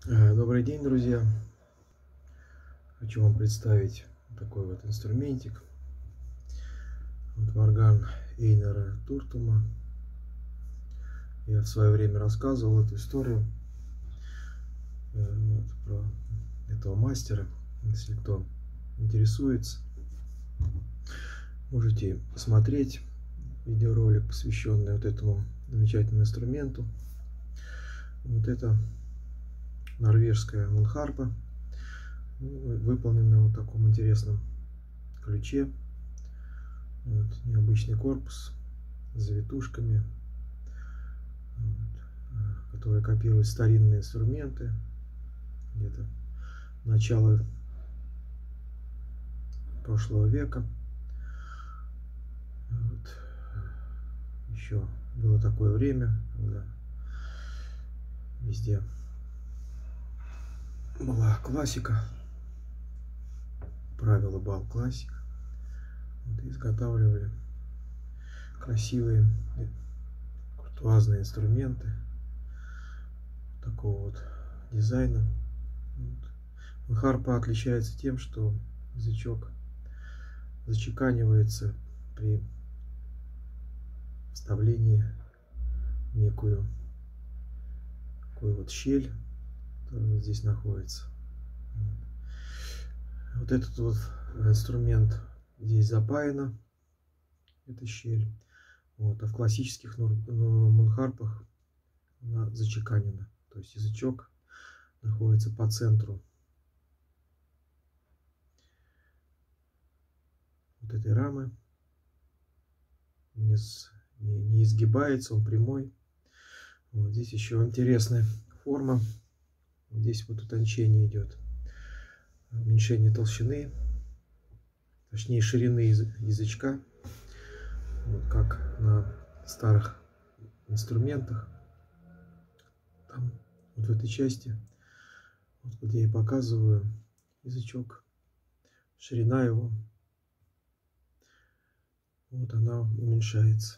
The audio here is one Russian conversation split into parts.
Добрый день, друзья! Хочу вам представить такой вот инструментик. Вот орган Эйнара Туртума. Я в свое время рассказывал эту историю про этого мастера. Если кто интересуется, можете посмотреть видеоролик, посвященный вот этому замечательному инструменту. Вот это норвежская мунхарпа, выполнена в таком интересном ключе. Вот, необычный корпус с завитушками, которые копируют старинные инструменты. Где-то начало прошлого века. Вот. Еще было такое время, когда везде была классика, правила бал классик. Вот, изготавливали красивые куртуазные инструменты такого вот дизайна. Вот. Харпа отличается тем, что язычок зачеканивается при вставлении в некую такую вот щель, которая вот здесь находится. Вот этот вот инструмент здесь запаяна, эта щель. Вот, а в классических мунхарпах она зачеканена. То есть язычок находится по центру вот этой рамы. Не изгибается, он прямой. Вот здесь еще интересная форма. Здесь вот утончение идет, уменьшение толщины, точнее ширины язычка, вот как на старых инструментах. Там вот в этой части, вот где я показываю язычок, ширина его, вот она уменьшается.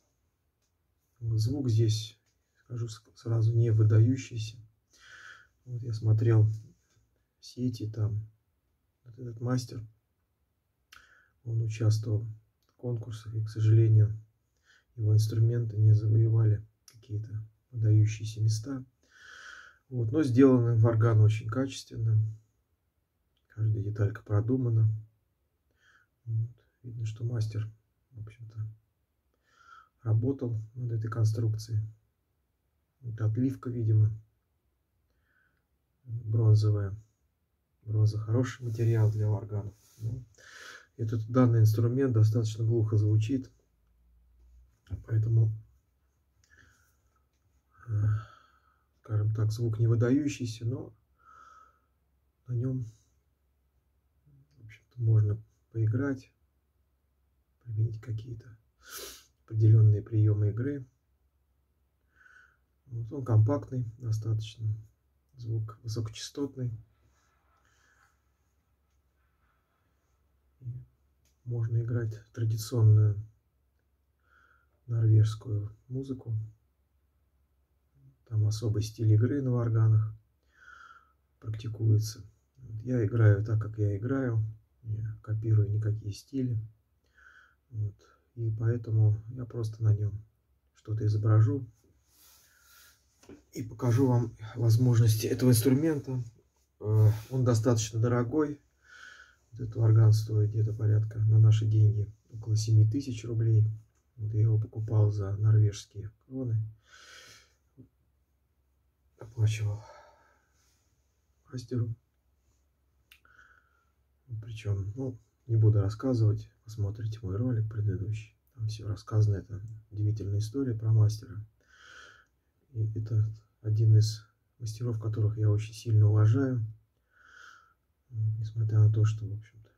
Звук здесь, скажу сразу, не выдающийся. Вот я смотрел сети, там вот этот мастер, он участвовал в конкурсах, и, к сожалению, его инструменты не завоевали какие-то выдающиеся места. Вот, но сделан орган очень качественно, каждая деталька продумана. Вот. Видно, что мастер, в общем-то, работал над этой конструкцией. Вот отливка, видимо, бронзовая. Бронза хороший материал для органов. Данный инструмент достаточно глухо звучит, поэтому, скажем так, звук не выдающийся, но на нем, в общем-то, можно поиграть, применить какие-то определенные приемы игры. Вот он компактный достаточно, звук высокочастотный. Можно играть традиционную норвежскую музыку. Там особый стиль игры на органах практикуется. Я играю так, как я играю, не копирую никакие стили. Вот. И поэтому я просто на нем что-то изображу и покажу вам возможности этого инструмента. Он достаточно дорогой. Вот этот орган стоит где-то порядка, на наши деньги, около 7000 рублей. Вот я его покупал за норвежские кроны. Оплачивал мастеру. Причем, не буду рассказывать, посмотрите мой ролик предыдущий. Там все рассказано, это удивительная история про мастера. И это один из мастеров, которых я очень сильно уважаю. Несмотря на то, что, в общем-то,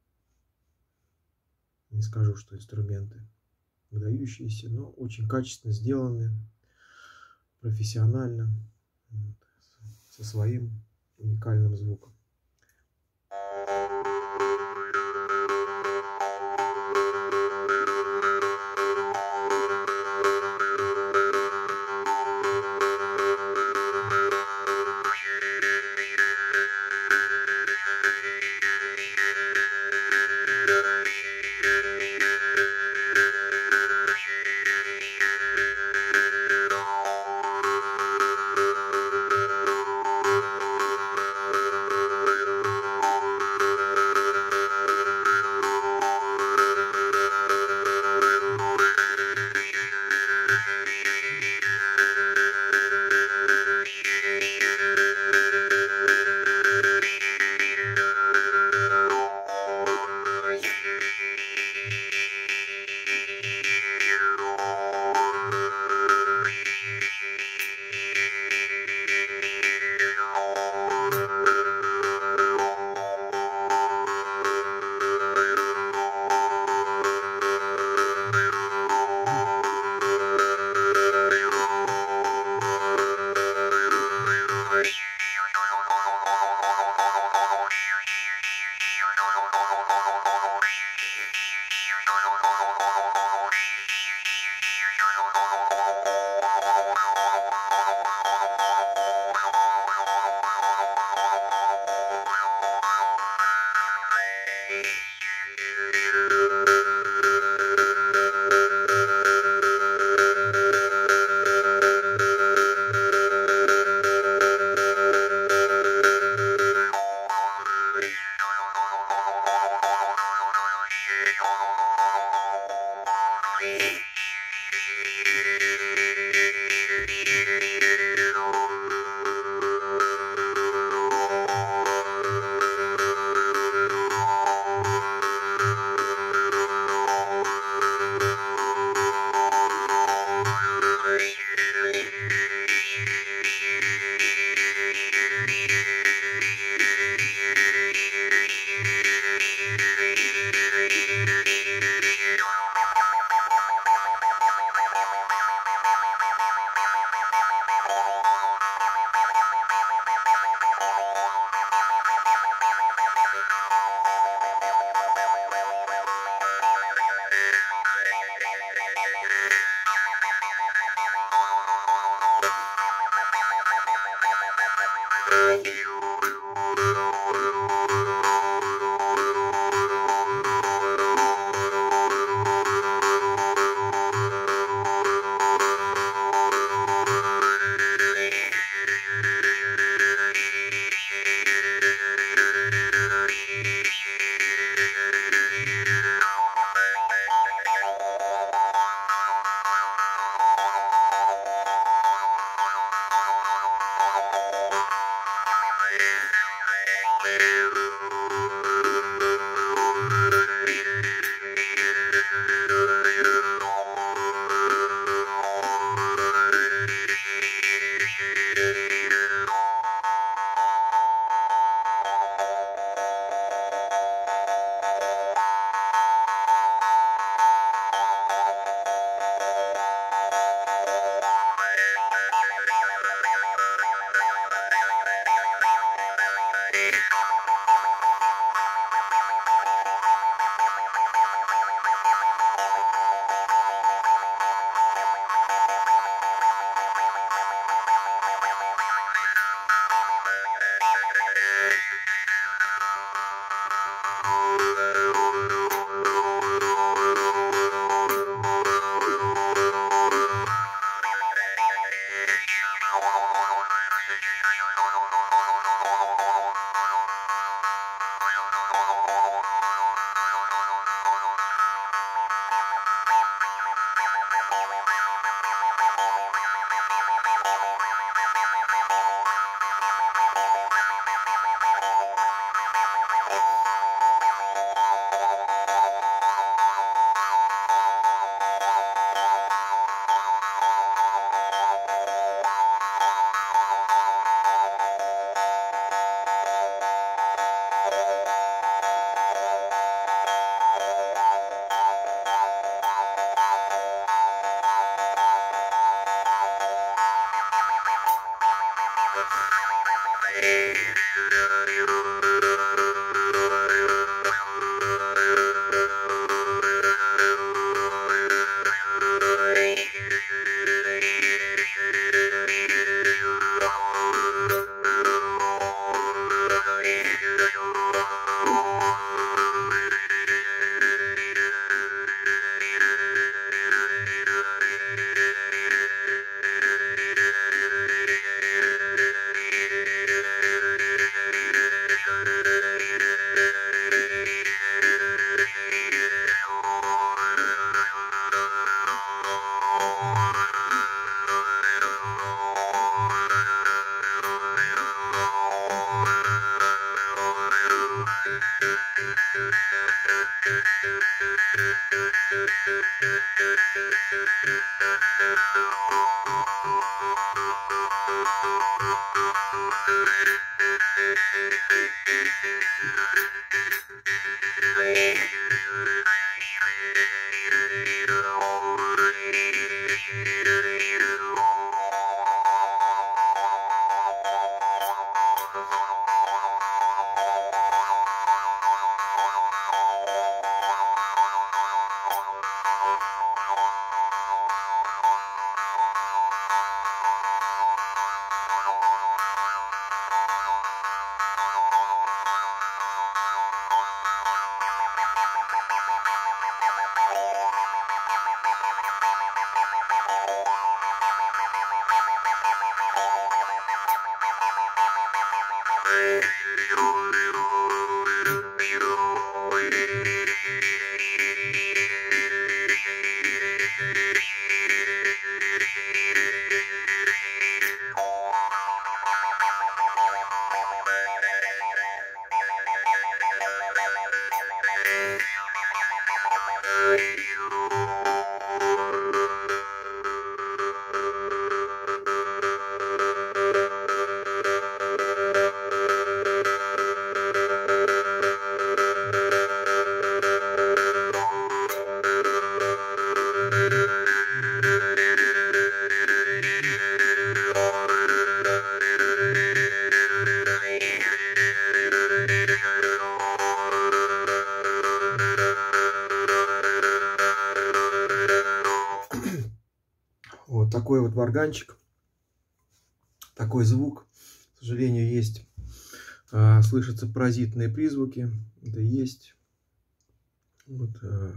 не скажу, что инструменты выдающиеся, но очень качественно сделаны, профессионально, со своим уникальным звуком. Вот такой вот варганчик, такой звук. сожалению, есть, слышатся паразитные призвуки. Это есть. Вот,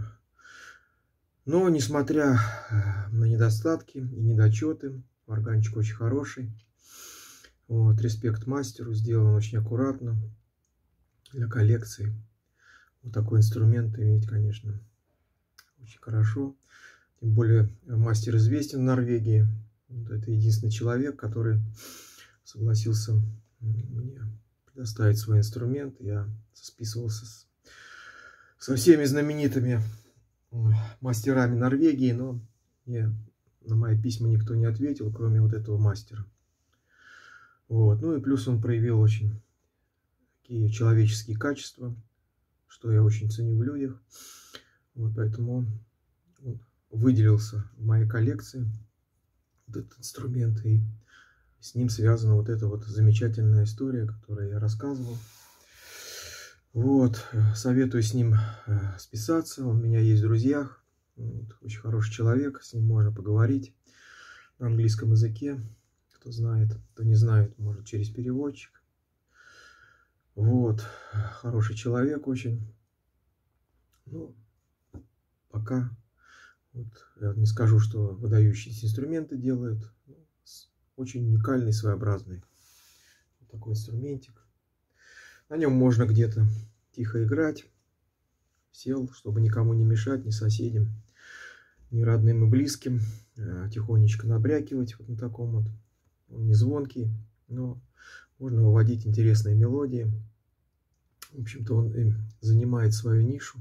но, несмотря на недостатки и недочеты, органчик очень хороший. Вот, респект мастеру, сделан очень аккуратно для коллекции. Вот такой инструмент иметь, конечно, очень хорошо. Тем более мастер известен в Норвегии. Вот это единственный человек, который согласился мне предоставить свой инструмент. Я списывался со всеми знаменитыми мастерами Норвегии, но мне на мои письма никто не ответил, кроме вот этого мастера. Вот. Ну и плюс он проявил очень такие человеческие качества, что я очень ценю в людях. Вот, поэтому он выделился в моей коллекции, вот этот инструмент, и с ним связана вот эта вот замечательная история, которую я рассказывал. Вот, советую с ним списаться, он у меня есть в друзьях, вот, очень хороший человек, с ним можно поговорить на английском языке, кто знает, кто не знает, может через переводчик. Вот, хороший человек очень. Ну, пока вот, я не скажу, что выдающиеся инструменты делают, очень уникальный, своеобразный вот такой инструментик. На нем можно где-то тихо играть. Сел, чтобы никому не мешать, ни соседям, ни родным и близким. Тихонечко набрякивать вот на таком вот. Он не звонкий, но можно выводить интересные мелодии. В общем-то, он занимает свою нишу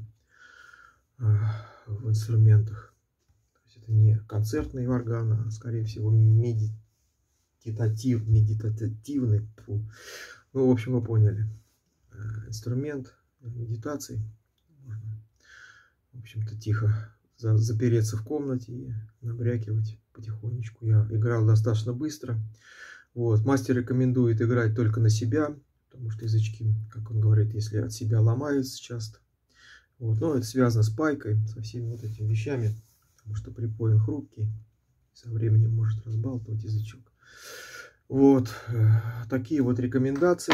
в инструментах. То есть это не концертный орган, а скорее всего медитативный. Ну, в общем, вы поняли. Инструмент медитации. Можно, в общем-то, тихо запереться в комнате и набрякивать потихонечку. Я играл достаточно быстро. Вот. Мастер рекомендует играть только на себя, потому что язычки, как он говорит, если от себя ломаются часто. Вот. Но это связано с пайкой, со всеми вот этими вещами, потому что припой он хрупкий, со временем может разбалтывать язычок. Вот. Такие вот рекомендации.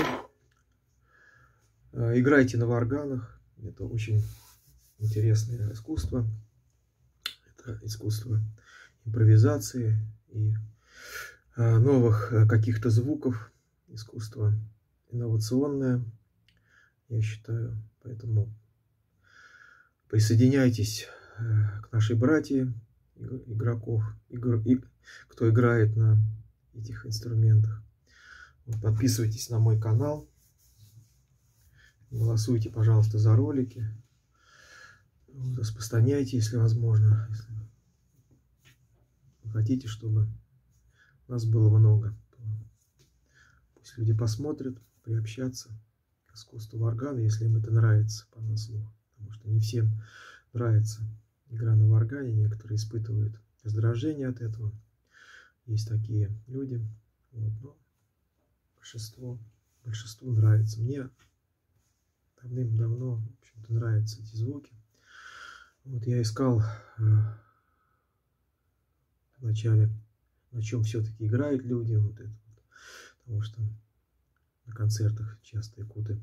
Играйте на варганах. Это очень интересное искусство. Это искусство импровизации и новых каких-то звуков. Искусство инновационное, я считаю. Поэтому присоединяйтесь к нашей братье игроков, кто играет на этих инструментах. Подписывайтесь на мой канал. Голосуйте, пожалуйста, за ролики. Распространяйте, если возможно. Если вы хотите, чтобы нас было много. Пусть люди посмотрят, приобщаться к искусству варгана, если им это нравится, по наслову. Потому что не всем нравится игра на варгане. Некоторые испытывают раздражение от этого. Есть такие люди. Вот, но большинству нравится. Мне давным-давно, в общем-то, нравятся эти звуки. Вот я искал вначале, на чем все-таки играют люди, вот это вот, потому что на концертах часто якуты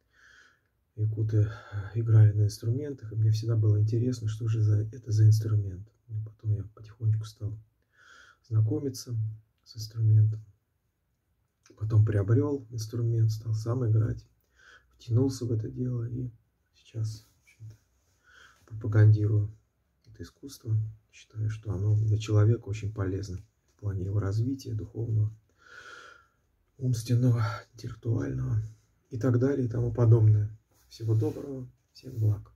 играли на инструментах, и мне всегда было интересно, что же это за инструмент. И потом я потихонечку стал знакомиться с инструментом, потом приобрел инструмент, стал сам играть. Втянулся в это дело и сейчас пропагандирую это искусство. Считаю, что оно для человека очень полезно в плане его развития духовного, умственного, интеллектуального и так далее и тому подобное. Всего доброго, всем благ.